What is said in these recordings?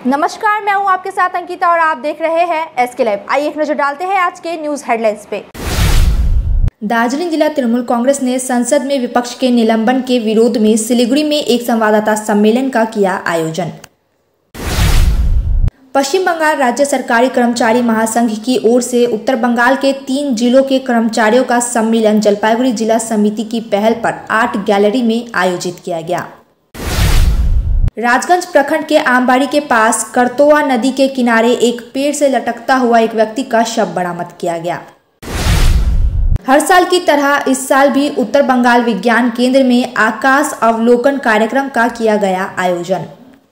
नमस्कार, मैं हूं आपके साथ अंकिता और आप देख रहे हैं एसके लाइव। आइए एक नजर डालते हैं आज के न्यूज हेडलाइंस पे। दार्जिलिंग जिला तृणमूल कांग्रेस ने संसद में विपक्ष के निलंबन के विरोध में सिलीगुड़ी में एक संवाददाता सम्मेलन का किया आयोजन। पश्चिम बंगाल राज्य सरकारी कर्मचारी महासंघ की ओर से उत्तर बंगाल के 3 जिलों के कर्मचारियों का सम्मेलन जलपाईगुड़ी जिला समिति की पहल पर आर्ट गैलरी में आयोजित किया गया। राजगंज प्रखंड के आमबाड़ी के पास करतोआ नदी के किनारे एक पेड़ से लटकता हुआ एक व्यक्ति का शव बरामद किया गया। हर साल की तरह इस साल भी उत्तर बंगाल विज्ञान केंद्र में आकाश अवलोकन कार्यक्रम का किया गया आयोजन।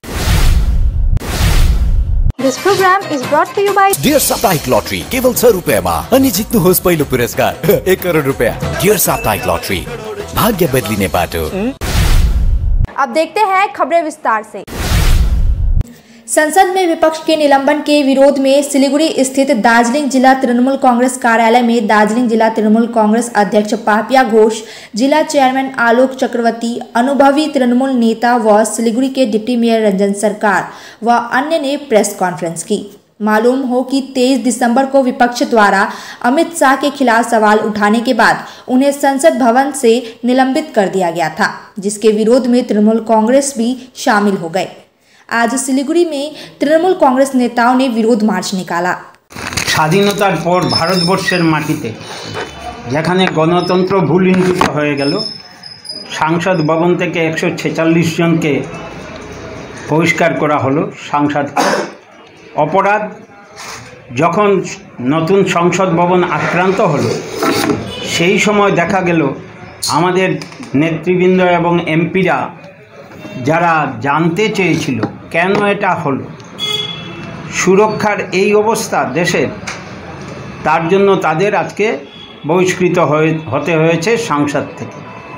This program is brought to you by dear साप्ताहिक लॉटरी केवल 6 रुपैयाँमा अनि जित्नुहोस् पहिलो पुरस्कार 1 करोड रुपैयाँ। डियर साप्ताहिक लॉटरी, भाग्य बदलिने बाटो। अब देखते हैं खबरें विस्तार से। संसद में विपक्ष के निलंबन के विरोध में सिलीगुड़ी स्थित दार्जिलिंग जिला तृणमूल कांग्रेस कार्यालय में दार्जिलिंग जिला तृणमूल कांग्रेस अध्यक्ष पापिया घोष, जिला चेयरमैन आलोक चक्रवर्ती, अनुभवी तृणमूल नेता व सिलीगुड़ी के डिप्टी मेयर रंजन सरकार व अन्य ने प्रेस कॉन्फ्रेंस की। मालूम हो कि 23 दिसंबर को विपक्ष द्वारा अमित शाह के खिलाफ सवाल उठाने के बाद उन्हें संसद भवन से निलंबित कर दिया गया था, जिसके विरोध में तृणमूल कांग्रेस भी शामिल हो गए। आज सिलीगुड़ी में तृणमूल कांग्रेस नेताओं ने विरोध मार्च निकाला। স্বাধীনতার পর ভারতবর্ষের মাটিতে যেখানে গণতন্ত্র ভূলুণ্ঠিত হয়ে গেল, সংসদ ভবন থেকে 146 জনকে বহিষ্কার করা হলো। সংসদ অপরাধ যখন নতুন সংসদ ভবন আক্রান্ত হলো, সেই সময় দেখা গেল আমাদের নেতৃবৃন্দ এবং এমপিরা যারা জানতে চেয়েছিল কেন এটা হলো, সুরক্ষার এই অবস্থা দেশের, তার জন্য তাদের আজকে বহিষ্কৃত হতে হয়েছে সংসদ থেকে।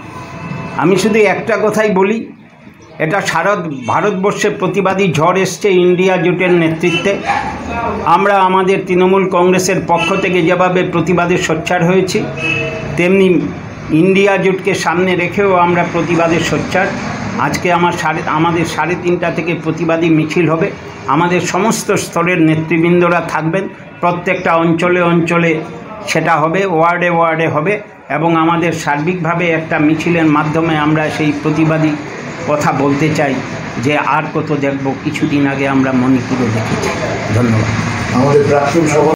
আমি শুধু একটা কথাই বলি, এটা সারা ভারতবর্ষে প্রতিবাদী ঝড় এসছে ইন্ডিয়া জোটের নেতৃত্বে। আমরা আমাদের তৃণমূল কংগ্রেসের পক্ষ থেকে যেভাবে প্রতিবাদে সোচ্চার হয়েছি, তেমনি ইন্ডিয়া জোটকে সামনে রেখেও আমরা প্রতিবাদে সোচ্চার। আজকে আমাদের 3:30 থেকে প্রতিবাদী মিছিল হবে। আমাদের সমস্ত স্তরের নেতৃবৃন্দরা থাকবেন, প্রত্যেকটা অঞ্চলে অঞ্চলে সেটা হবে, ওয়ার্ডে ওয়ার্ডে হবে এবং আমাদের সার্বিকভাবে একটা মিছিলের মাধ্যমে আমরা সেই প্রতিবাদী কথা বলতে চাই যে আর কত দেখব। কিছুদিন আগে আমরা মণিপুরও দেখেছি। ধন্যবাদ। আমাদের প্রাক্তন সভা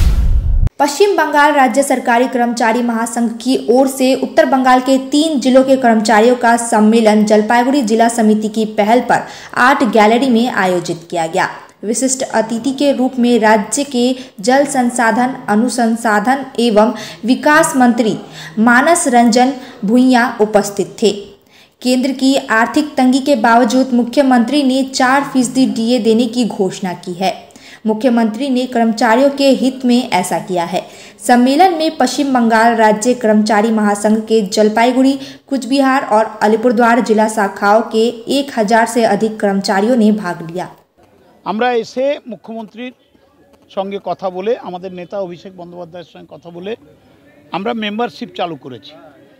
पश्चिम बंगाल राज्य सरकारी कर्मचारी महासंघ की ओर से उत्तर बंगाल के 3 जिलों के कर्मचारियों का सम्मेलन जलपाईगुड़ी जिला समिति की पहल पर आर्ट गैलरी में आयोजित किया गया। विशिष्ट अतिथि के रूप में राज्य के जल संसाधन, अनुसंधान एवं विकास मंत्री मानस रंजन भुइयां उपस्थित थे। केंद्र की आर्थिक तंगी के बावजूद मुख्यमंत्री ने 4% डीए देने की घोषणा की है। मुख्यमंत्री ने कर्मचारियों के हित में ऐसा किया है। सम्मेलन में पश्चिम बंगाल राज्य कर्मचारी महासंघ के जलपाईगुड़ी, कुचबिहार और अलीपुरद्वार जिला शाखाओं के 1000 से अधिक कर्मचारियों ने भाग लिया। আমরা এসে মুখ্যমন্ত্রীর সঙ্গে কথা বলে, আমাদের নেতা অভিষেক বন্দ্যোপাধ্যায়ের সঙ্গে কথা বলে আমরা মেম্বারশিপ চালু করেছি।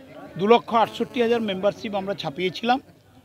2,68,000 মেম্বারশিপ আমরা ছাপিয়েছিলাম।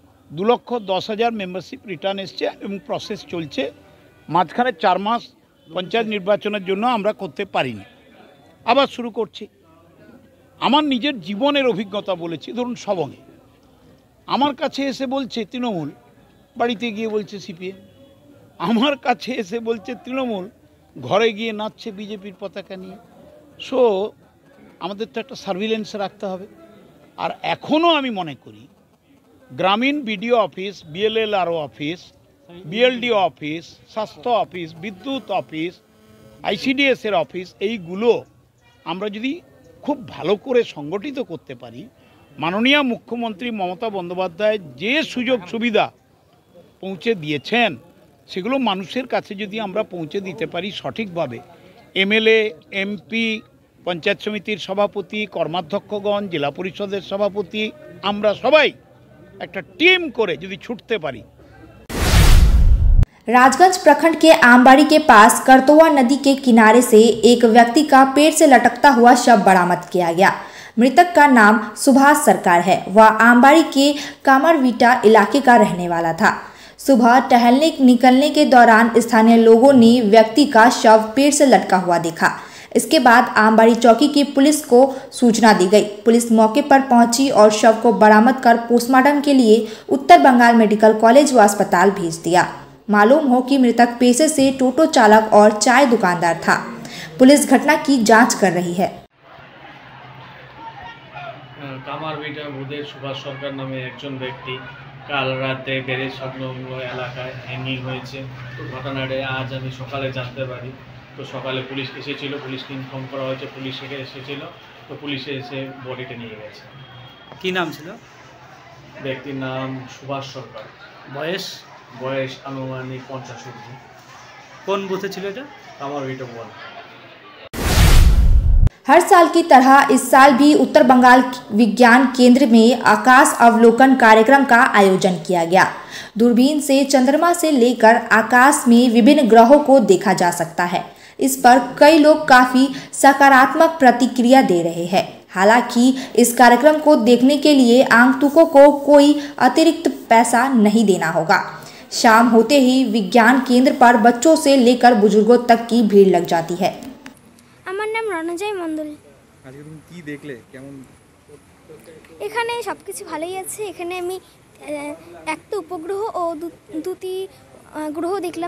2,10,000 মেম্বারশিপ রিটার্ন এসছে এবং প্রসেস চলছে। মাঝখানে 4 মাস পঞ্চায়েত নির্বাচনের জন্য আমরা করতে পারিনি, আবার শুরু করছি। আমার নিজের জীবনের অভিজ্ঞতা বলেছি। ধরুন সবঙ্গে আমার কাছে এসে বলছে তৃণমূল, বাড়িতে গিয়ে বলছে সিপিএম। আমার কাছে এসে বলছে তৃণমূল, ঘরে গিয়ে নাচছে বিজেপির পতাকা নিয়ে। সো আমাদের তো একটা সার্ভিলেন্স রাখতে হবে। আর এখনও আমি মনে করি গ্রামীণ BDO office, BLLRO office, BLDO office, স্বাস্থ্য অফিস, বিদ্যুৎ অফিস, আইসিডিএসের অফিস, এইগুলো আমরা যদি খুব ভালো করে সংগঠিত করতে পারি, মাননীয় মুখ্যমন্ত্রী মমতা বন্দ্যোপাধ্যায় যে সুযোগ সুবিধা পৌঁছে দিয়েছেন সেগুলো মানুষের কাছে যদি আমরা পৌঁছে দিতে পারি সঠিকভাবে, এমএলএ, এমপি, পঞ্চায়েত সমিতির সভাপতি, কর্মাধ্যক্ষগণ, জেলা পরিষদের সভাপতি, আমরা সবাই একটা টিম করে যদি ছুটতে পারি। राजगंज प्रखंड के आमबाड़ी के पास करतोआ नदी के किनारे से एक व्यक्ति का पेड़ से लटकता हुआ शव बरामद किया गया। मृतक का नाम सुभाष सरकार है। वह आमबाड़ी के कामरवीटा इलाके का रहने वाला था। सुबह टहलने निकलने के दौरान स्थानीय लोगों ने व्यक्ति का शव पेड़ से लटका हुआ देखा। इसके बाद आमबाड़ी चौकी की पुलिस को सूचना दी गई। पुलिस मौके पर पहुंची और शव को बरामद कर पोस्टमार्टम के लिए उत्तर बंगाल मेडिकल कॉलेज व अस्पताल भेज दिया। मालूम हो कि मृतक पेशे से टोटो चालक और चाय दुकानदार था। पुलिस घटना की जांच कर रही है। কামারভিটা বুধের সুভাষ সরকার নামে একজন ব্যক্তি কাল রাতে ব্যারেজ সংলগ্ন এলাকায় হ্যাঙ্গিং হয়েছে। তো ঘটনাটা আজ আমি সকালে জানতে পারি। তো সকালে পুলিশ এসেছিল, পুলিশকে ইনফর্ম করা হয়েছে, পুলিশ এসেছিল। তো পুলিশে এসে বডিটা নিয়ে গেছে। কি নাম ছিল? ব্যক্তির নাম সুভাষ সরকার। বয়স আনুমানিক 50। কোন বুথে ছিল এটা? কামারভিটা 1। हर साल की तरह इस साल भी उत्तर बंगाल विज्ञान केंद्र में आकाश अवलोकन कार्यक्रम का आयोजन किया गया। दूरबीन से चंद्रमा से लेकर आकाश में विभिन्न ग्रहों को देखा जा सकता है। इस पर कई लोग काफी सकारात्मक प्रतिक्रिया दे रहे हैं। हालांकि इस कार्यक्रम को देखने के लिए आगंतुकों को कोई अतिरिक्त पैसा नहीं देना होगा। शाम होते ही विज्ञान केंद्र पर बच्चों से लेकर बुजुर्गों तक की भीड़ लग जाती है। আমার নাম রণজয় মণ্ডল। আজকে তুমি কি দেখলে? কেমন? এখানে সব কিছু ভালোই আছে। এখানে আমি একটা উপগ্রহ ও দুটি গ্রহ দেখলাম।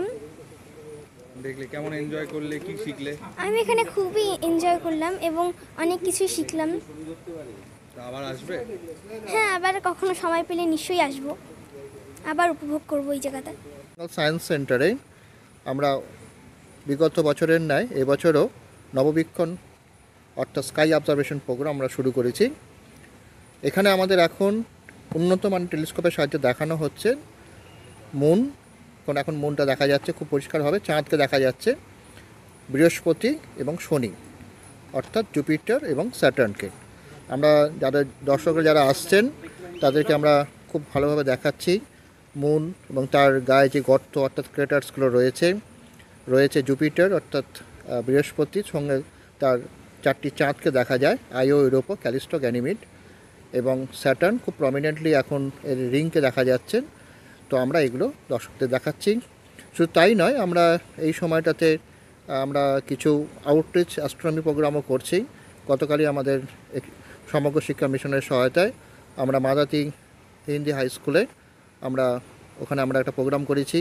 কেমন এনজয় করলে? কি শিখলে? আমি এখানে খুবই এনজয় করলাম এবং অনেক কিছু শিখলাম। আবার আসবে? হ্যাঁ, আবার কখনো সময় পেলে নিশ্চয়ই আসব, আবার উপভোগ করব এই জায়গাটা। সায়েন্স সেন্টারে আমরা বিগত বছরের ন্যায় এবছরও নববীক্ষণ অর্থাৎ স্কাই অবজারভেশন প্রোগ্রাম আমরা শুরু করেছি। এখানে আমাদের এখন উন্নত মানের টেলিস্কোপের সাহায্যে দেখানো হচ্ছে মুন। এখন মুনটা দেখা যাচ্ছে খুব পরিষ্কারভাবে, চাঁদকে দেখা যাচ্ছে, বৃহস্পতি এবং শনি অর্থাৎ জুপিটার এবং স্যাটার্নকে। আমরা দর্শকরা যারা আসছেন তাদেরকে আমরা খুব ভালোভাবে দেখাচ্ছি মুন এবং তার গায়ে যে গর্ত অর্থাৎ ক্রেটার্সগুলো রয়েছে জুপিটার অর্থাৎ বৃহস্পতির সঙ্গে তার 4টি চাঁদকে দেখা যায়, আইও, ইউরোপা, ক্যালিস্টো, গ্যানিমিড এবং স্যাটার্ন খুব প্রমিনেন্টলি এখন এর রিংকে দেখা যাচ্ছে। তো আমরা এগুলো দর্শকদের দেখাচ্ছি। শুধু তাই নয়, আমরা এই সময়টাতে আমরা কিছু আউটরিচ অ্যাস্ট্রোনমি প্রোগ্রামও করছি। গতকালই আমাদের সমগ্র শিক্ষা মিশনের সহায়তায় আমরা মাদাতি হিন্দি হাই স্কুলে ওখানে আমরা একটা প্রোগ্রাম করেছি।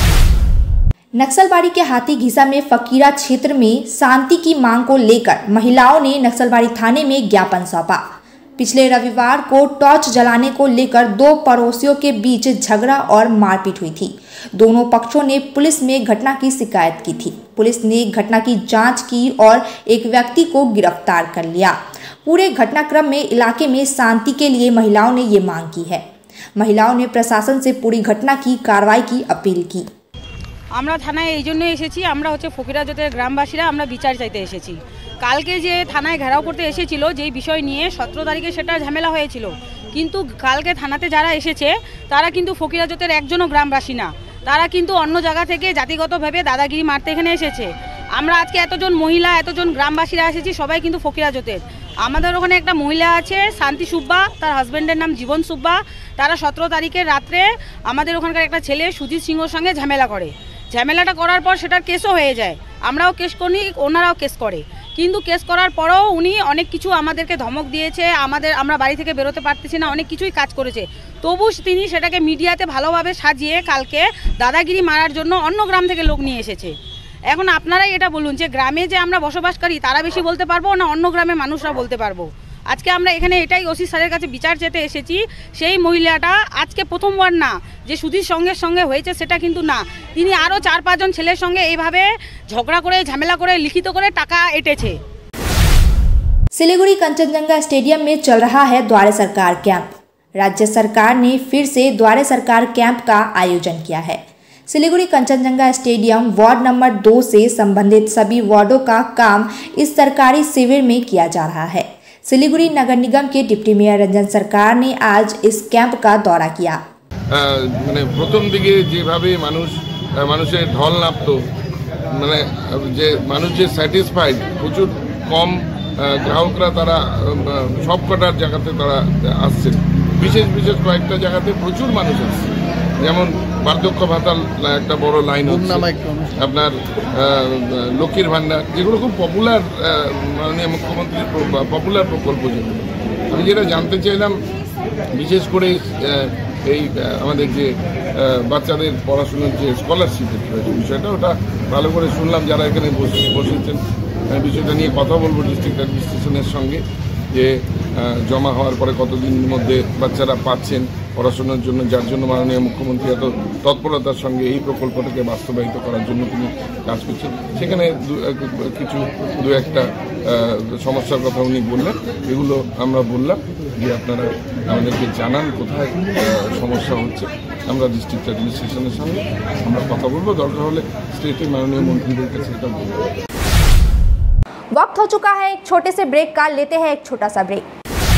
नक्सलबाड़ी के हाथी घिसा में फकीरा क्षेत्र में शांति की मांग को लेकर महिलाओं ने नक्सलबाड़ी थाने में ज्ञापन सौंपा। पिछले रविवार को टॉर्च जलाने को लेकर 2 पड़ोसियों के बीच झगड़ा और मारपीट हुई थी। दोनों पक्षों ने पुलिस में घटना की शिकायत की थी। पुलिस ने घटना की जांच की और एक व्यक्ति को गिरफ्तार कर लिया। पूरे घटनाक्रम में इलाके में शांति के लिए महिलाओं ने ये मांग की है। महिलाओं ने प्रशासन से पूरी घटना की कार्रवाई की अपील की। আমরা থানায় এই জন্য এসেছি, আমরা হচ্ছে ফকিরা জোটের গ্রামবাসীরা আমরা বিচার চাইতে এসেছি। কালকে যে থানায় ঘেরাও করতে এসেছিল যেই বিষয় নিয়ে 17 তারিখে সেটা ঝামেলা হয়েছিল, কিন্তু কালকে থানাতে যারা এসেছে তারা কিন্তু ফকিরা জোটের একজনও গ্রামবাসী না, তারা কিন্তু অন্য জায়গা থেকে জাতিগতভাবে দাদাগিরি মারতে এখানে এসেছে। আমরা আজকে এতজন মহিলা এতজন গ্রামবাসীরা এসেছি, সবাই কিন্তু ফকিরা জোটের। আমাদের ওখানে একটা মহিলা আছে শান্তি সুব্বা, তার হাজব্যান্ডের নাম জীবন সুব্বা। তারা 17 তারিখের রাত্রে আমাদের ওখানকার একটা ছেলে সুজিত সিংহর সঙ্গে ঝামেলা করে। ঝামেলাটা করার পর সেটার কেসও হয়ে যায়, আমরাও কেস করি, ওনারাও কেস করে। কিন্তু কেস করার পরেও উনি অনেক কিছু আমাদেরকে ধমক দিয়েছে, আমরা বাড়ি থেকে বেরোতে পারতেছি না, অনেক কিছুই কাজ করেছে। তবু তিনি সেটাকে মিডিয়াতে ভালোভাবে সাজিয়ে কালকে দাদাগিরি মারার জন্য অন্য গ্রাম থেকে লোক নিয়ে এসেছে। এখন আপনারাই এটা বলুন যে গ্রামে যে আমরা বসবাসকারী তারা বেশি বলতে পারবো না অন্য গ্রামের মানুষরা বলতে পারবো? আজকে আমরা এখানে এটাই ওসি স্যারের কাছে বিচার চেতে এসেছি। সেই মহিলাটা আজকে প্রথমবার না যে সুধীর সঙ্গে হয়েছে সেটা কিন্তু না, তিনি আরও 4-5 জন ছেলের সঙ্গে এইভাবে ঝগড়া করে ঝামেলা করে লিখিত করে টাকা এঁটেছে। सिलीगुड़ी कंचनजंगा स्टेडियम में चल रहा है द्वारे सरकार कैंप। राज्य सरकार ने फिर से द्वारे सरकार कैंप का आयोजन किया है। Siliguri Kanchenjunga stadium ward number 2 से संबंधित सभी वार्डों का काम इस सरकारी शिविर में किया जा रहा है। सिलीगुड़ी नगर निगम के डिप्टी मेयर रंजन सरकार ने आज इस कैंप का दौरा किया। মানে প্রথম দিকে যেভাবে মানুষের ঢল নামতো, মানে যে মানুষ যে স্যাটিসফাইড, প্রচুর কম গ্রাহকরা তারা সব কটার জায়গাতে তারা আসছেন, বিশেষ কয়েকটা জায়গাতে প্রচুর মানুষ আসছে। যেমন বার্ধক্য ভাতার একটা বড় লাইন হচ্ছে, আপনার লক্ষ্মীর ভাণ্ডার, যেগুলো খুব পপুলার, মাননীয় মুখ্যমন্ত্রীর পপুলার প্রকল্প। যেগুলো আমি যেটা জানতে চাইলাম, বিশেষ করে এই আমাদের যে বাচ্চাদের পড়াশোনার যে স্কলারশিপের বিষয়টা, ওটা ভালো করে শুনলাম। যারা এখানে বসেছেন বিষয়টা নিয়ে কথা বলবো ডিস্ট্রিক্ট অ্যাডমিনিস্ট্রেশনের সঙ্গে, যে জমা হওয়ার পরে কতদিনের মধ্যে বাচ্চারা পাচ্ছেন পড়াশোনার জন্য, যার জন্য মাননীয় মুখ্যমন্ত্রী এত তৎপরতার সঙ্গে এই প্রকল্পটাকে বাস্তবায়িত করার জন্য তিনি কাজ করছেন। সেখানে দু একটা সমস্যার কথা উনি বললেন, এগুলো আমরা বললাম যে আপনারা আমাদেরকে জানান কোথায় সমস্যা হচ্ছে। আমরা ডিস্ট্রিক্ট অ্যাডমিনিস্ট্রেশনের সঙ্গে আমরা কথা বলবো, দরকার হলে স্টেটের মাননীয় মন্ত্রীদের কাছে এটা বলবো। वक्त हो चुका है एक छोटे से ब्रेक का, लेते हैं एक छोटा सा ब्रेक।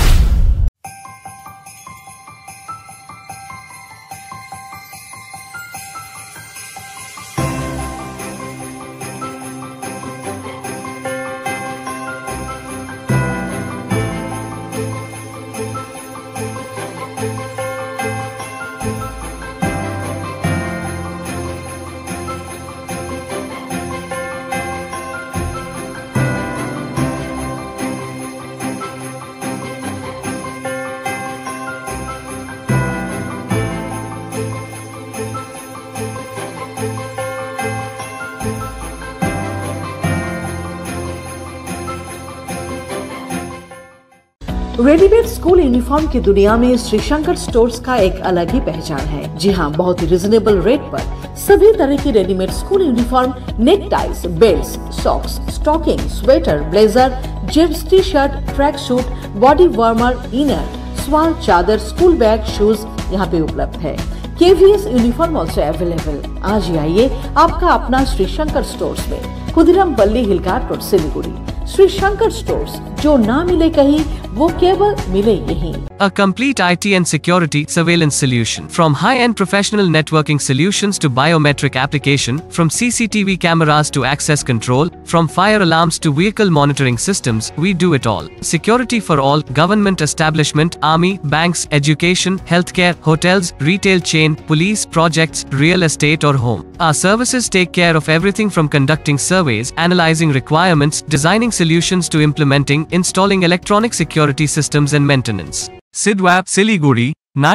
रेडीमेड स्कूल यूनिफॉर्म की दुनिया में श्री शंकर स्टोर्स का एक अलग ही पहचान है। जी हाँ, बहुत ही रिजनेबल रेट पर सभी तरह की readymade school uniform, neck ties, belt, socks, stocking, sweater, blazer, jeans, T shirt, track suit, body warmer, inner, shawl, चादर, स्कूल बैग, शूज यहाँ पे उपलब्ध है। KVS uniform also available. आज ही आइए आपका अपना श्री शंकर स्टोर्स में, खुदीराम बल्ली हिलघाट रोड, सिलीगुड़ी। श्री शंकर स्टोर्स, जो ना मिले कहीं वो केवल मिले यहीं। A complete IT and security surveillance solution. From high-end professional networking solutions to biometric application, from CCTV cameras to access control, from fire alarms to vehicle monitoring systems, we do it all. Security for all, government establishment, army, banks, education, healthcare, hotels, retail chain, police, projects, real estate or home. Our services take care of everything from conducting surveys, analyzing requirements, designing solutions to implementing, installing electronic security systems and maintenance. Sidwap, Siliguri,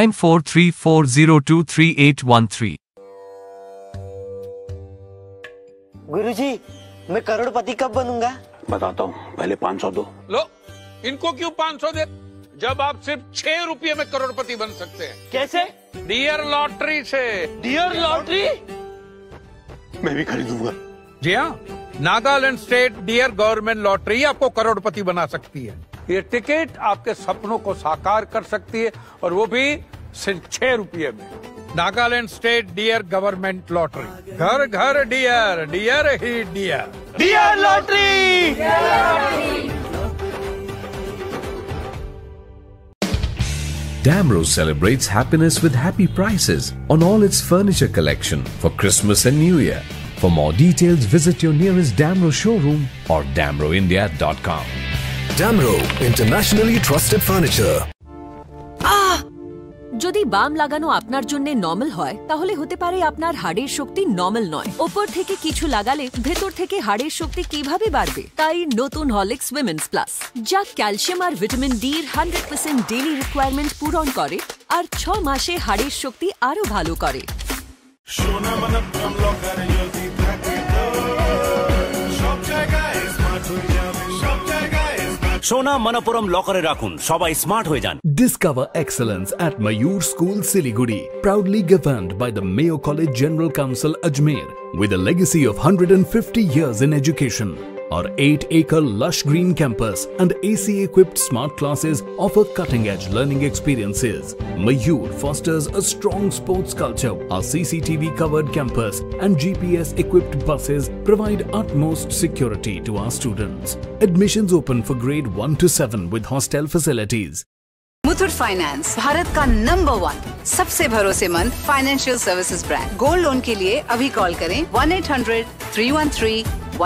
9434023813. गुरुजी, मैं करोड़पति कब बनूंगा? बताता हूँ, पहले 500 दो। लो, इनको क्यों 500 दे? जब आप सिर्फ 6 रुपये में करोड़पति बन सकते हैं। कैसे? डियर लॉटरी से। Dear lottery? मैं भी खरीदूंगा। जी हाँ, Nagaland state dear government lottery आपको करोड़पति बना सकती है। ये टिकट आपके सपनों को साकार कर सकती है, और वो भी सिर्फ 6 रुपये में। Nagaland state dear government lottery, घर घर डियर, डियर ही dear. Dear lottery. Damro celebrates happiness with happy prices on all its furniture collection for Christmas and New Year. For more details, visit your nearest Damro showroom or damroindia.com. Damro, internationally trusted furniture. যদি বাম লাগানো আপনার জন্য normal হয়, তাহলে হতে পারে আপনার হাড়ের শক্তি নরমাল নয়। উপর থেকে কিছু লাগালে ভেতর থেকে হাড়ের শক্তি কিভাবে বাড়বে? তাই নতুন হরলিক্স উইমেন্স প্লাস, যা ক্যালসিয়াম আর ভিটামিন ডি এর 100% ডেইলি রিকোয়ারমেন্ট পূরণ করে আর 6 মাসে হাড়ের শক্তি আরো ভালো করে। সোনা মনপুরম লকারে রাখুন, সবাই স্মার্ট হয়ে যান। Discover excellence at Mayur School, Siliguri, proudly governed by the Mayo College General Council, Ajmer, with a legacy of 150 years in education. Our 8-acre lush green campus and AC-equipped smart classes offer cutting-edge learning experiences. Mayur fosters a strong sports culture. Our CCTV-covered campus and GPS-equipped buses provide utmost security to our students. Admissions open for grade 1 to 7 with hostel facilities. Muthoot finance, Bharat का number 1 सबसे भरोसेमंद financial services brand. Gold loan के लिए अभी call करें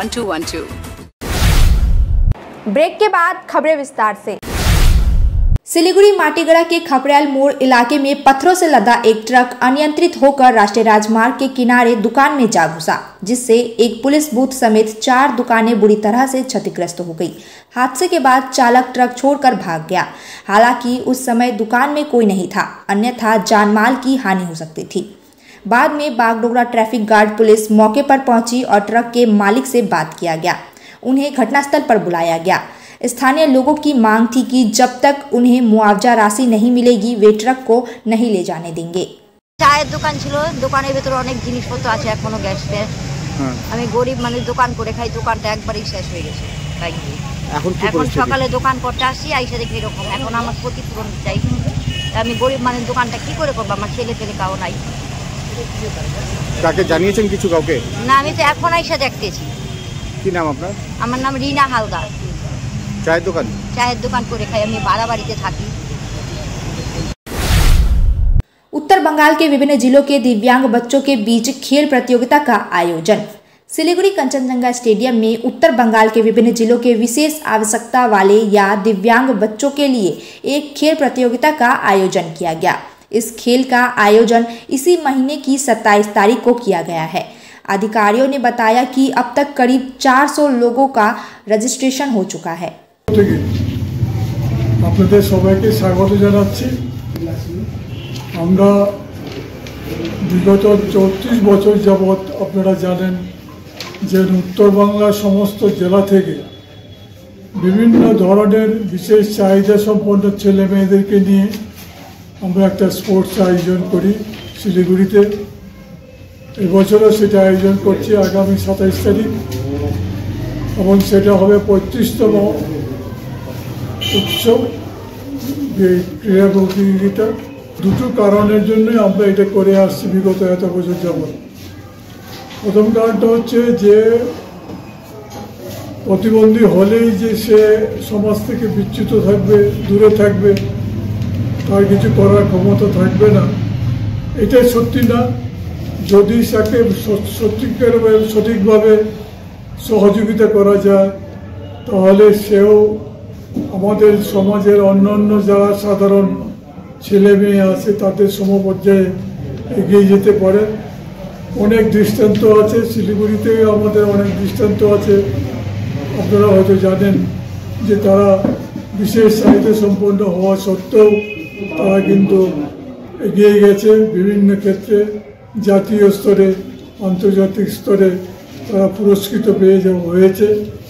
1-800-313-1212। Break के बाद खबरें विस्तार से। सिलीगुड़ी माटीगड़ा के खपड़ैल मोड़ इलाके में पत्थरों से लदा एक ट्रक अनियंत्रित होकर राष्ट्रीय राजमार्ग के किनारे दुकान में जा घुसा, जिससे एक पुलिस बूथ समेत 4 दुकानें बुरी तरह से क्षतिग्रस्त हो गई। हादसे के बाद चालक ट्रक छोड़कर भाग गया। हालांकि उस समय दुकान में कोई नहीं था, अन्यथा जानमाल की हानि हो सकती थी। बाद में बागडोगरा ट्रैफिक गार्ड पुलिस मौके पर पहुंची और ट्रक के मालिक से बात किया गया। उन्हें घटनास्थल पर बुलाया गया। स्थानीय लोगों की मांग थी कि जब तक उन्हें मुआवजा राशि नहीं मिलेगी वे ट्रक को नहीं ले जाने देंगे। चाय दुकान छिलो, दुकानेर ভিতরে অনেক জিনিসপত্র আছে এখনো গ্যাস ফ্যাস। আমি গরিব মানুষ দোকান করে খাই, দোকানটা একবারই শেষ হয়ে গেছে। তাই এখন সকালে দোকান করতে আসি, আইসা দেখি এরকম। এখন আমার ক্ষতিপূরণ চাই। আমি গরিব মানুষ দোকানটা কি করে করব? আমার ছেলে কাও নাই। কাকে জানিয়েছেন কিছু কাউকে? না, আমি তো এখন আইসা দেখতেছি। কি নাম আপনার? আমার নাম রিনা হালদার। चाय दुकान করে খাই, আমি ভাড়া বাড়িতে থাকি। उत्तर बंगाल के विभिन्न जिलों के दिव्यांग बच्चों के बीच खेल प्रतियोगिता का आयोजन। सिलीगुड़ी कंचनजंगा स्टेडियम में उत्तर बंगाल के विभिन्न जिलों के विशेष आवश्यकता वाले या दिव्यांग बच्चों के लिए एक खेल प्रतियोगिता का आयोजन किया गया। इस खेल का आयोजन इसी महीने की 27 तारीख को किया गया है। अधिकारियों ने बताया कि अब तक करीब 400 लोगों का रजिस्ट्रेशन हो चुका है। আপনাদের সবাইকে স্বাগত জানাচ্ছি। আমরা বিগত 34 বছর যাবৎ আপনারা জানেন যে উত্তর বাংলার সমস্ত জেলা থেকে বিভিন্ন ধরনের বিশেষ চাহিদা সম্পন্ন ছেলে মেয়েদেরকে নিয়ে আমরা একটা স্পোর্টস আয়োজন করি শিলিগুড়িতে। এবছরও সেটা আয়োজন করছি আগামী 27 তারিখ এবং সেটা হবে 35তম উৎসব ক্রীড়া প্রতিযোগিতা। দুটো কারণের জন্য আমরা এটা করে আসছি বিগত এত বছর যাবৎ। প্রথম কারণটা হচ্ছে যে প্রতিবন্ধী হলেই যে সে সমাজ থেকে বিচ্যুত থাকবে, দূরে থাকবে, তার কিছু করার ক্ষমতা থাকবে না, এটাই সত্যি না। যদি তাকে সঠিকভাবে সহযোগিতা করা যায় তাহলে সেও আমাদের সমাজের অন্যান্য যারা সাধারণ ছেলে মেয়ে আছে তাদের সমপর্যায়ে এগিয়ে যেতে পারে। অনেক দৃষ্টান্ত আছে, শিলিগুড়িতে আমাদের অনেক দৃষ্টান্ত আছে। আপনারা হয়তো জানেন যে তারা বিশেষ চাহিদা সম্পন্ন হওয়া সত্ত্বেও তারা কিন্তু এগিয়ে গেছে বিভিন্ন ক্ষেত্রে, জাতীয় স্তরে, আন্তর্জাতিক স্তরে তারা পুরস্কৃত পেয়ে হয়েছে।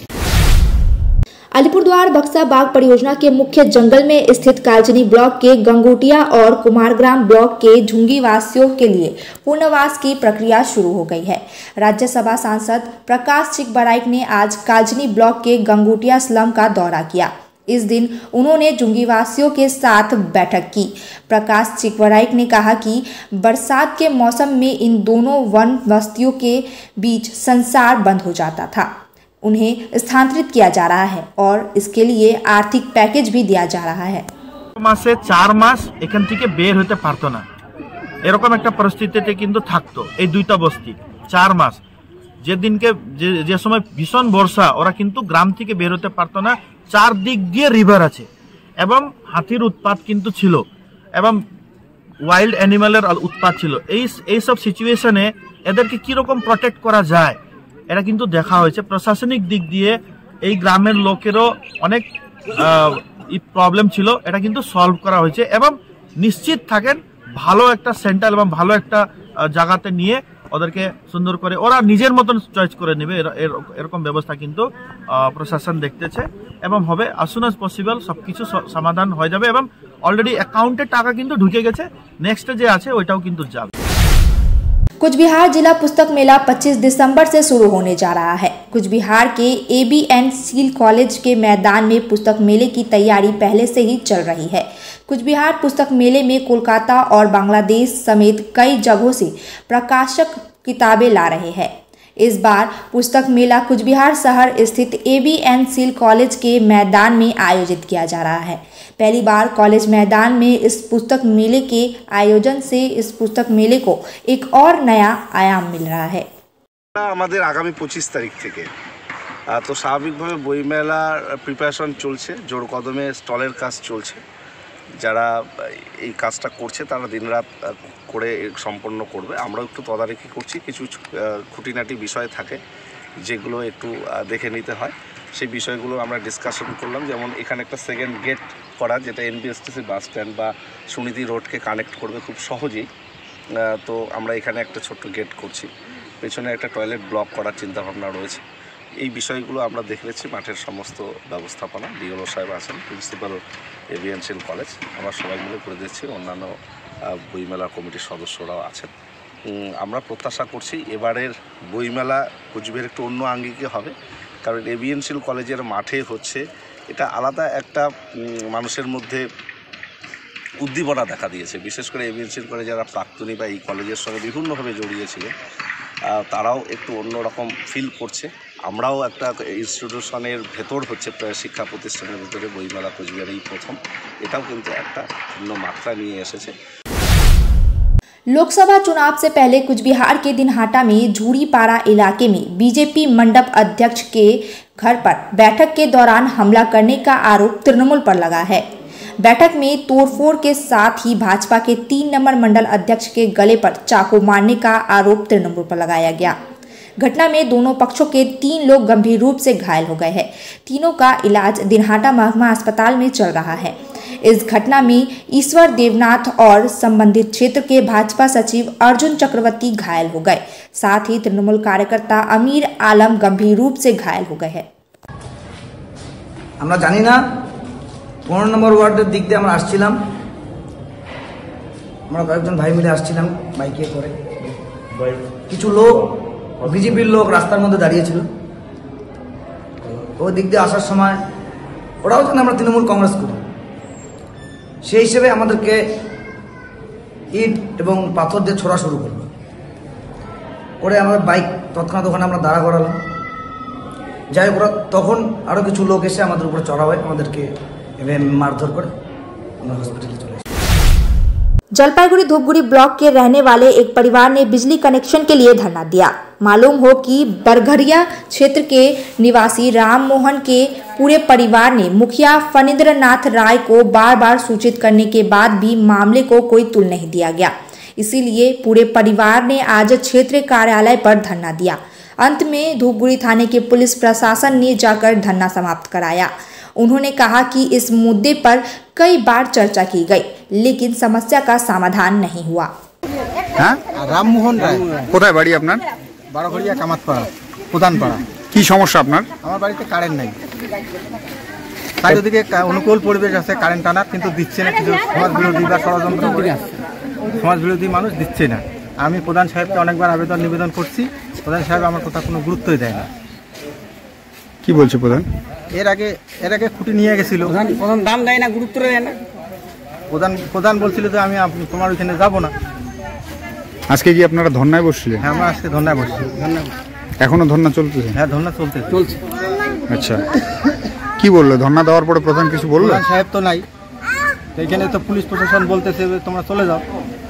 अलीपुरद्वार बक्सा बाग परियोजना के मुख्य जंगल में स्थित कालजनी ब्लॉक के गंगोटिया और कुमारग्राम ब्लॉक के झुंगी वासियों के लिए पुनर्वास की प्रक्रिया शुरू हो गई है। राज्यसभा सांसद प्रकाश चिकबराइक ने आज कालजनी ब्लॉक के गंगोटिया स्लम का दौरा किया। इस दिन उन्होंने झुंगी वासियों के साथ बैठक की। प्रकाश चिकबराइक ने कहा कि बरसात के मौसम में इन दोनों वन बस्तियों के बीच संसार बंद हो जाता था। उन्हें स्थानांतरित किया जा रहा है और इसके लिए आर्थिक पैकेज भी दिया जा रहा है। মাসে 4 মাস এখান থেকে বের হতে পারতো না, এরকম একটা পরিস্থিতিতে কিন্তু থাকতো এই দুইটা বস্তি। 4 মাস যেদিনকে যে সময় ভীষণ বর্ষা, ওরা কিন্তু গ্রাম থেকে বের হতে পারতো না। চারদিক দিয়ে রিভার আছে এবং হাতির উৎপাত কিন্তু ছিল এবং ওয়াইল্ড অ্যানিমালের উৎপাত ছিল। এই সব সিচুয়েশনে এদেরকে কিরকম প্রটেক্ট করা যায় এটা কিন্তু দেখা হয়েছে। প্রশাসনিক দিক দিয়ে এই গ্রামের লোকেরও অনেক প্রবলেম ছিল, এটা কিন্তু সলভ করা হয়েছে এবং নিশ্চিত থাকেন ভালো একটা সেন্টার এবং ভালো একটা জায়গাতে নিয়ে ওদেরকে সুন্দর করে ওরা নিজের মতন চয়েস করে নেবে, এরকম ব্যবস্থা কিন্তু প্রশাসন দেখতেছে এবং হবে। as soon as possible সবকিছু সমাধান হয়ে যাবে এবং অলরেডি অ্যাকাউন্টে টাকা কিন্তু ঢুকে গেছে, নেক্সট যে আছে ওইটাও কিন্তু যাবে। कुछ बिहार जिला पुस्तक मेला 25 दिसंबर से शुरू होने जा रहा है। कुछ बिहार के ABN सील कॉलेज के मैदान में पुस्तक मेले की तैयारी पहले से ही चल रही है। कुछ बिहार पुस्तक मेले में कोलकाता और बांग्लादेश समेत कई जगहों से प्रकाशक किताबें ला रहे हैं। इस बार पुस्तक मेला कुछ बिहार शहर स्थित ABN सील कॉलेज के मैदान में आयोजित किया जा रहा है। पहली बार कॉलेज मैदान में इस पुस्तक मेले के आयोजन से इस पुस्तक मेले को एक और नया आयाम मिल रहा है। আমাদের আগামী 25 তারিখ থেকে তো স্বাভাবিকভাবে বইমেলার প্রিপারেশন চলছে, জোর কদমে স্টলের কাজ চলছে। যারা এই কাজটা করছে তারা দিনরাত করে সম্পন্ন করবে। আমরাও একটু তদারকি করছি, কিছু খুঁটিনাটি বিষয় থাকে যেগুলো একটু দেখে নিতে হয়, সেই বিষয়গুলো আমরা ডিসকাশন করলাম। যেমন এখানে একটা সেকেন্ড গেট করা, যেটা এনবিএসটিসি বাস স্ট্যান্ড বা সুনীতি রোডকে কানেক্ট করবে খুব সহজেই। তো আমরা এখানে একটা ছোট্ট গেট করছি, পেছনে একটা টয়লেট ব্লক করার চিন্তাভাবনা রয়েছে। এই বিষয়গুলো আমরা দেখেছি। মাঠের সমস্ত ব্যবস্থাপনা ডিওলো সাহেব আছেন, প্রিন্সিপাল এভিএনসিএল কলেজ, আমরা সবাই মিলে করে দিচ্ছি, অন্যান্য বইমেলা কমিটির সদস্যরাও আছেন। আমরা প্রত্যাশা করছি এবারের বইমেলা কোচবিহার একটু অন্য আঙ্গিকে হবে, কারণ এভিএনসিএল কলেজের মাঠে হচ্ছে, এটা আলাদা একটা মানুষের মধ্যে উদ্দীপনা দেখা দিয়েছে। বিশেষ করে এভিএনসিএল কলেজে যারা প্রাক্তনী বা এই কলেজের সঙ্গে বিভিন্নভাবে জড়িয়েছিলেন, তারাও একটু অন্যরকম ফিল করছে। আমরাও একটা ইনস্টিটিউশনের ভেতর হচ্ছে, শিক্ষা প্রতিষ্ঠানের ভিতরে বইমেলা কোচবিহার এই প্রথম, এটাও কিন্তু একটা ভিন্ন মাত্রা নিয়ে এসেছে। लोकसभा चुनाव से पहले कुचबिहार के दिनहाटा में झूरीपाड़ा इलाके में बीजेपी मंडप अध्यक्ष के घर पर बैठक के दौरान हमला करने का आरोप तृणमूल पर लगा है। बैठक में तोड़फोड़ के साथ ही भाजपा के 3 नंबर मंडल अध्यक्ष के गले पर चाकू मारने का आरोप तृणमूल पर लगाया गया। घटना में दोनों पक्षों के 3 लोग गंभीर रूप से घायल हो गए हैं। तीनों का इलाज दिनहाटा महकमा अस्पताल में चल रहा है। इस घटना में ईश्वर देवनाथ और संबंधित क्षेत्र के भाजपा सचिव अर्जुन चक्रवर्ती घायल हो गए। साथ ही तृणमूल कार्यकर्ता अमीर आलम गंभीर रूप से घायल हो गए हैं। আমরা জানি না 15 নম্বর ওয়ার্ডের দিক দিয়ে আমরা আসছিলাম, আমরা কয়েকজন ভাই মিলে আসছিলাম বাইকে করে। কিছু লোক বিজেপির লোক রাস্তার মধ্যে দাঁড়িয়েছিল। ওই দিক দিয়ে আসার সময় ওরাও জানে আমরা তৃণমূল কংগ্রেস করি, সেই হিসেবে আমাদেরকে ইট এবং পাথর দিয়ে ছোড়া শুরু করলো। করে আমাদের বাইক তৎক্ষণাৎ ওখানে আমরা দাঁড়া করালাম। যাই হোক, তখন আরও কিছু লোক এসে আমাদের উপরে চড়া হয়, আমাদেরকে মারধর করে আমরা হসপিটালে চলে। जलपाईगुड़ी धूपगुड़ी ब्लॉक के रहने वाले एक परिवार ने बिजली कनेक्शन के लिए धरना दिया। मालूम हो कि बरघरिया क्षेत्र के निवासी राम मोहन के पूरे परिवार ने मुखिया फणींद्रनाथ राय को बार बार सूचित करने के बाद भी मामले को कोई तुल नहीं दिया गया। इसीलिए पूरे परिवार ने आज क्षेत्रीय कार्यालय पर धरना दिया। अंत में धूपगुड़ी थाने के पुलिस प्रशासन ने जाकर धरना समाप्त कराया। उन्होंने कहा कि इस मुद्दे पर कई बार चर्चा की गई, लेकिन समस्या का समाधान नहीं हुआ। রামমোহন রায়। কোথায় বাড়ি আপনার? বারোঘরিয়া কামাতপাড়া, প্রধানপাড়া। কি সমস্যা আপনার? আমার বাড়িতে কারেন্ট নেই, তাই ওদিকে অনুকূল পরিবেশ আছে কারেন্ট টানার, কিন্তু দিচ্ছে না। কিছু সমাজ বিরোধী বা ষড়যন্ত্র করে সমাজ বিরোধী মানুষ দিচ্ছে না। আমি প্রধান সাহেবকে অনেকবার নিবেদন করছি, প্রধান সাহেব আমার কথা কোনো গুরুত্বই দেয় না। কি বলছে প্রধান? এর আগে খুঁটি নিয়ে গেছিল, প্রধান দাম দেয় না, গুরুত্ব দেয় না। প্রধান বলছিল যে আমি তোমার ওইখানে যাবো না। আজকে কি আপনারা ধর্নায় বসছিলেন? হ্যাঁ, আমরা আজকে ধর্নায় বসছি। এখনো ধর্না চলতেছে? হ্যাঁ, ধর্না চলছে। আচ্ছা, কি বললো ধর্না দেওয়ার পরে? প্রধান কিছু বললো? প্রধান সাহেব তো নাই, এখানে তো পুলিশ প্রশাসন বলতেছে তোমরা চলে যাও।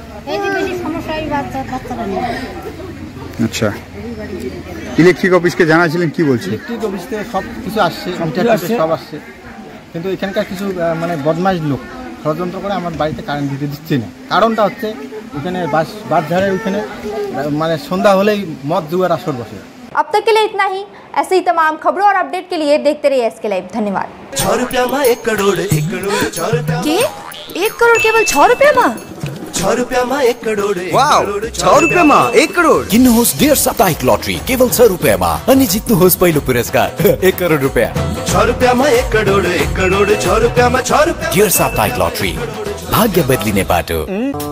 আচ্ছা, ইলেকট্রিক অফিসকে জানাছিলেন, কি বলছে? ইলেকট্রিক অফিস থেকে সব কিছু আসছে, সব আসছে, কিন্তু এখানকার কিছু বদমাইশ লোক ষড়যন্ত্র করে আমার বাড়িতে কারেন্ট দিতে দিচ্ছে না। কারণটা হচ্ছে ওখানে বাসঝাড়ের ওইখানে সন্ধ্যা হলেই মদ জুয়ার আসর बसे। अब तक के लिए इतना ही। ऐसे ही तमाम खबरों और अपडेट के लिए देखते रहिए SK लाइव। धन्यवाद। 6 रुपया में 1 करोड़ 1 रुपया के 1 करोड़ केवल 6 रुपया में? 6 रुपया में 1 करोड़। वाव, 6 रुपया में 1 करोड़। किन्नुहोस् डेढ साप्ताहिक लटरी केवल 6 रुपयामा अनि जित्नुहोस् पहिलो पुरस्कार 1 करोड रुपैयाँ। 6 रुपया में 1 करोड़ 1 करोड़ 6 रुपया में 6 रुपया। डेढ साप्ताहिक लटरी, भाग्य बदलिने बाटो।